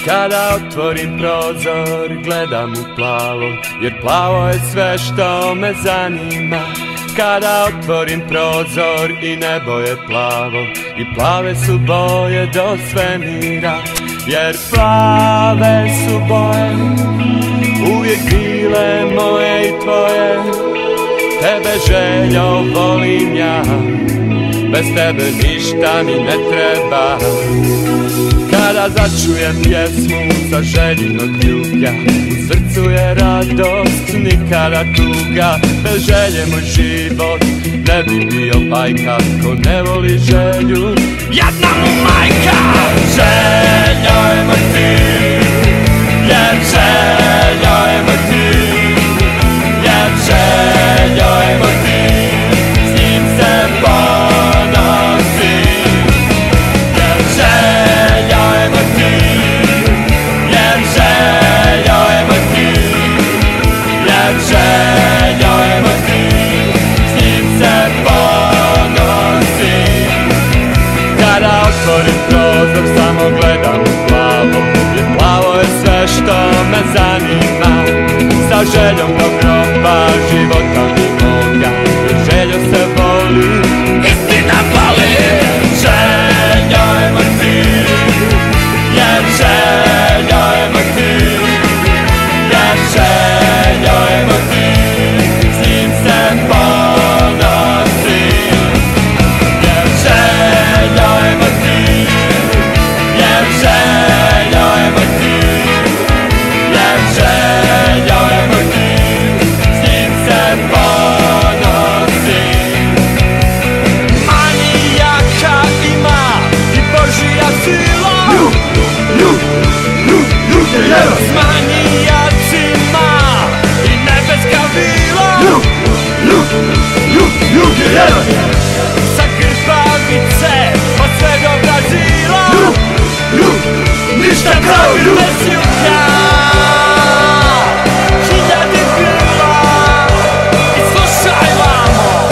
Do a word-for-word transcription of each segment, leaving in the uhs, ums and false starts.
Kada otvorim prozor, gledam u plavo, jer plavo je sve što me zanima. Kada otvorim prozor i nebo je plavo, i plave su boje do svemira. Jer plave su boje uvijek bile moje i tvoje. Tebe Željo volim ja, bez tebe ništa mi ne treba. Kada začujem pjesmu sa Željinog ljublja, u srcu je radost, nikada tuga. Bez Želje moj život ne bi bio bajka, ko ne voli Želju, jedna mu majka. Željo je moj ti, jer Željo je moj ti, jer Željo je moj ti, s njim se ponosim. Jer Željo je moj ti, jer Željo je moj ti, jer Željo je moj ti, s njim se ponosim. Kada otvorim prozor samo gledam u plavo, jer plavo je sve što me zanima. Sa Željom do groba života mi moga, jer Željo se voli, istina voli. Željo je moj ti, jer Željo je moj ti, jer Željo je moj ti, s njim se ponosim. Jer Željo je moj ti, jer Željo je moj ti, jer Željo je moj ti, s njim se ponosim. Manijaka ima i Božija sila, s manijacima i nebeska vila. Sa Grbavice od sve do Brazila, ništa pravi bez jutra. Hiljadi grla i slušaj vamo.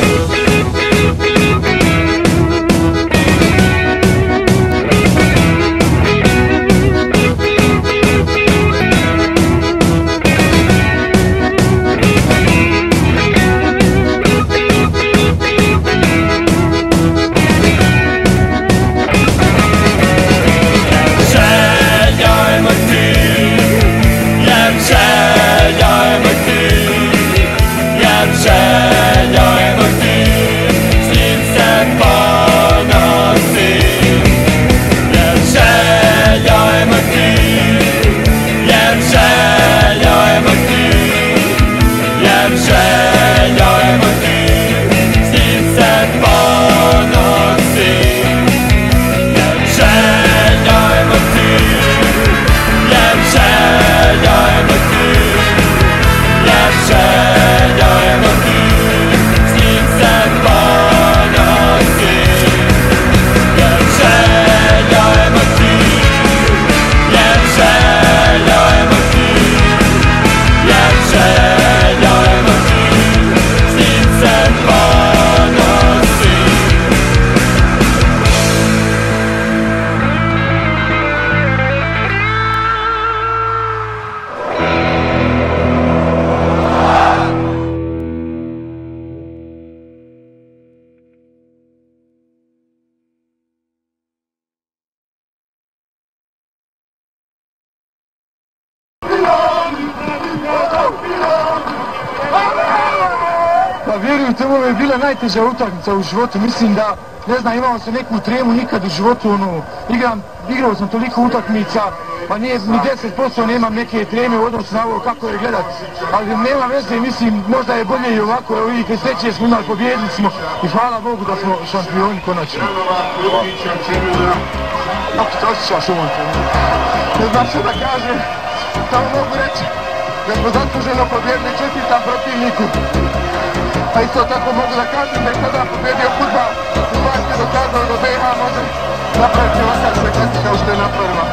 Vjerujte, ovo je bila najteža utakmica u životu, mislim da, ne znam, imao sam neku tremu nikad u životu, ono, igram, igrao sam toliko utakmica, pa nije, ni deset posto nemam neke treme u odnosu na ovo kako je gledat, ali nema veze, mislim, možda je bolje i ovako, evo vidite, sreće smo imali, pobjedili smo i hvala Bogu da smo šampioni konačno. Kako se osjećaš u ovom trenutku? Ne znam što da kažem, samo mogu reći da smo zasluženo pobjedili, čestitam protivniku. Pa isto tako mogu da kažem da je sada pobjedio fudbal, u Hrvatskoj dokazao da B iH može napraviti ovakav spektakl kao što je napravila.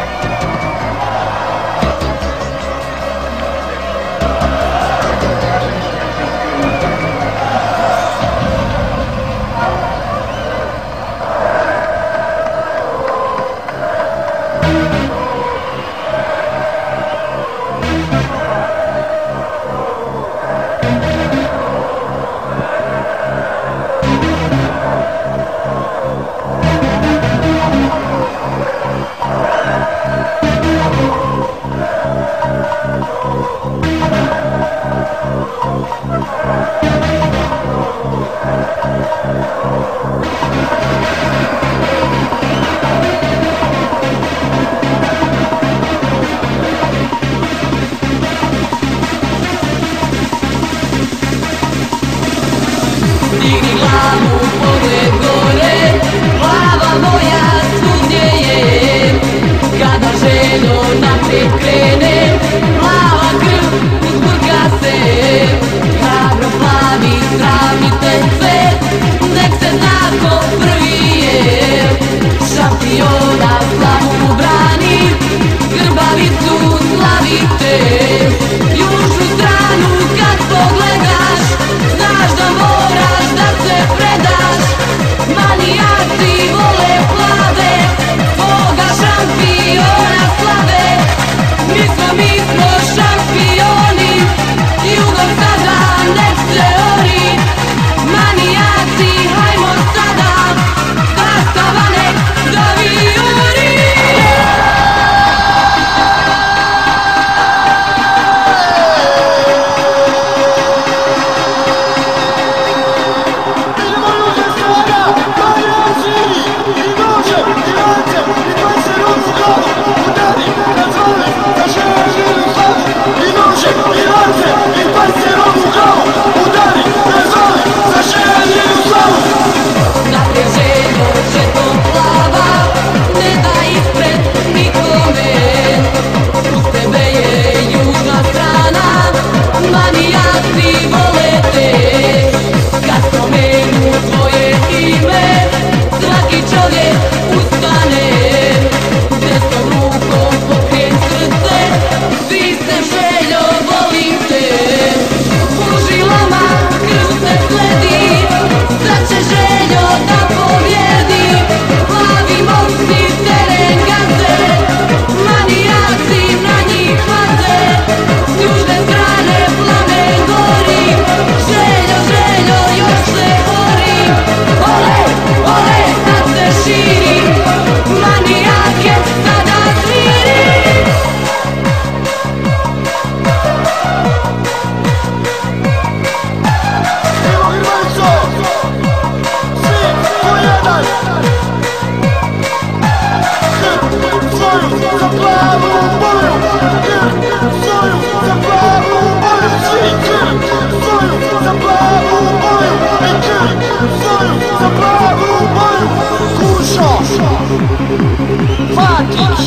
Fatić,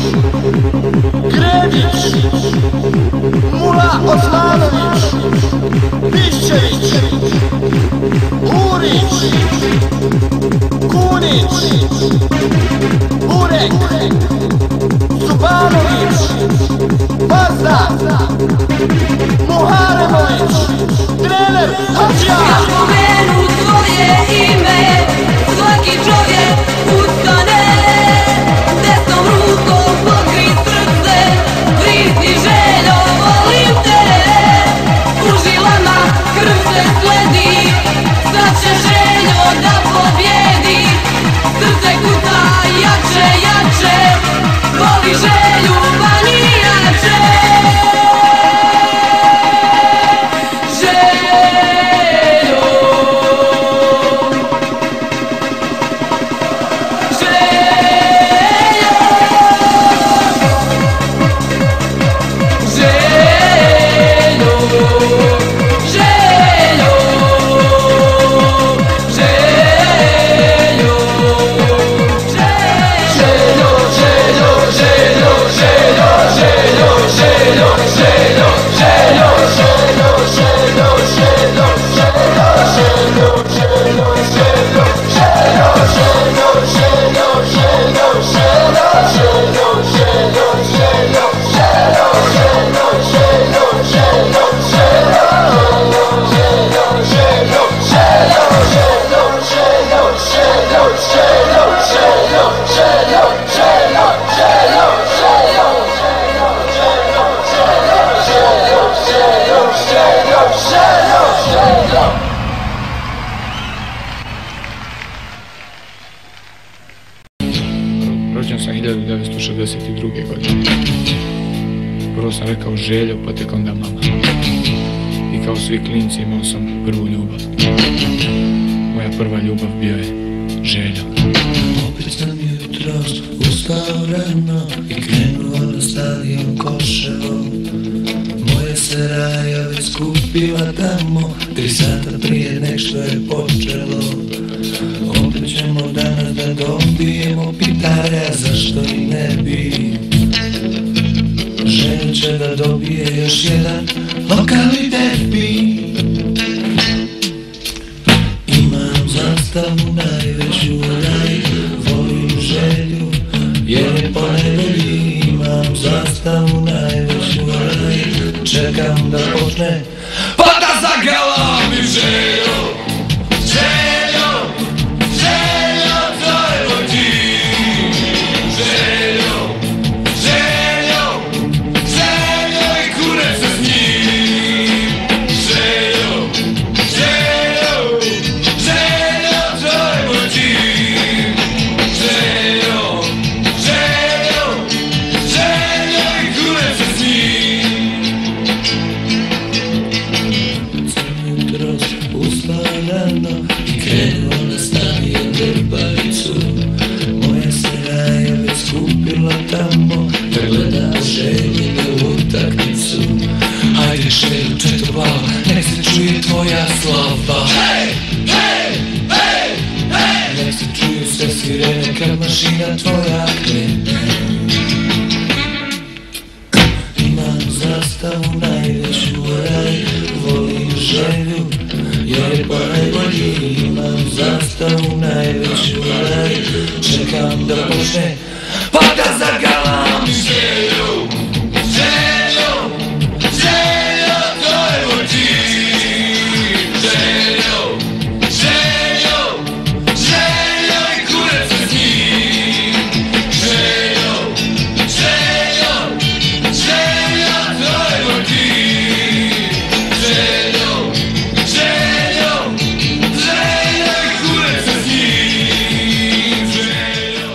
Gredić, Mula Osmanović, Piščević, Urić, Kunić, Burek, Subanović, Mazda, Muharemović, trener Hadžija. Kad pomenu tvoje ime, svaki čovjek ustane, desnom rukom pokri srce, prizni Željo, volim te. U žilama krv se sledi, sad će Željo da pobjedi. Srce kuca jače, jače, voli Želju pa nijače. Rođen sam hiljadu devetsto šezdeset druge. godine. Prvo sam rekao Željo, pa tek onda mama. I kao svi klinci imao sam prvu ljubav. Moja prva ljubav bio je Željo. Opet sam jutros ustao rano i krenuo na stadion Koševo. Moja se raja već skupila tamo, tri sata prije nek što je počelo. Opet ćemo danas da dobijemo pitanja, zašto i ne bi. Željo će da dobije još jedan lokalni derbi. Imam zastavu najveću u raj, volim Želju jer je ponedjelji. Imam zastavu najveću u raj, čekam da počne pa da zagalami Željo. Željo, Željo, to je moj tim. Željo, Željo, Željo i kurec se s njim. Željo, Željo, Željo, to je moj tim. Željo, Željo, Željo i kurec se s njim. Sam jutros ustao rano i krenuo na stadion Grbavicu. Moja se raja već skupila tamo da gleda Željinu utakmicu. Hajde Željo, četo plava, nek se čuje tvoja slava. Hej, hej, hej, hej, nek se čuju sve sirene kad mašina tvoja krene. Imam zastavu najveću u raj, volim Želju jer je ponajbolji. Imam zastavu najveću u raj, čekam da počne pa da zagalam Želju. Željo, Željo, to je moj tim. Željo, Željo, Željo i kurec se s njim. Željo, Željo, Željo, to je moj tim. Željo, Željo, Željo i kurec se s njim. Željo.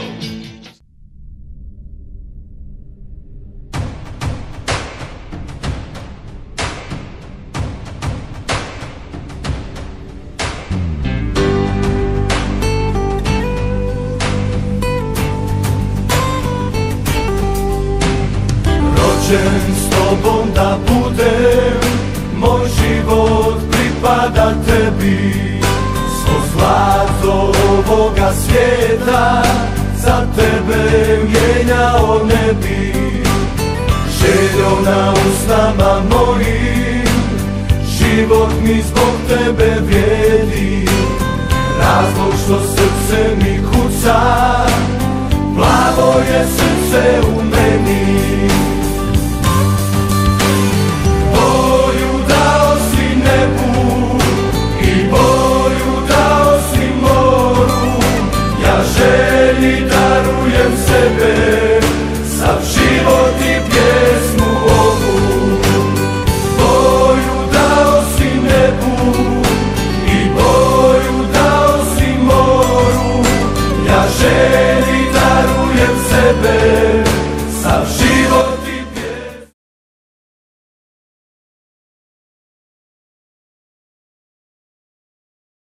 Rođen s tobom da budem, moj život pripada tebi. Svo zlato ovoga svijeta za tebe mijenjao ne bi. Željo na usnama mojim, život mi zbog tebe vrijedi. Razlog što srce mi kuca, plavo je srce u meni. Boju dao si nebu i boju dao si moru, ja želji darujem sebe, sav život i pjesmu ovu. Boju dao si nebu i boju dao si moru, ja želji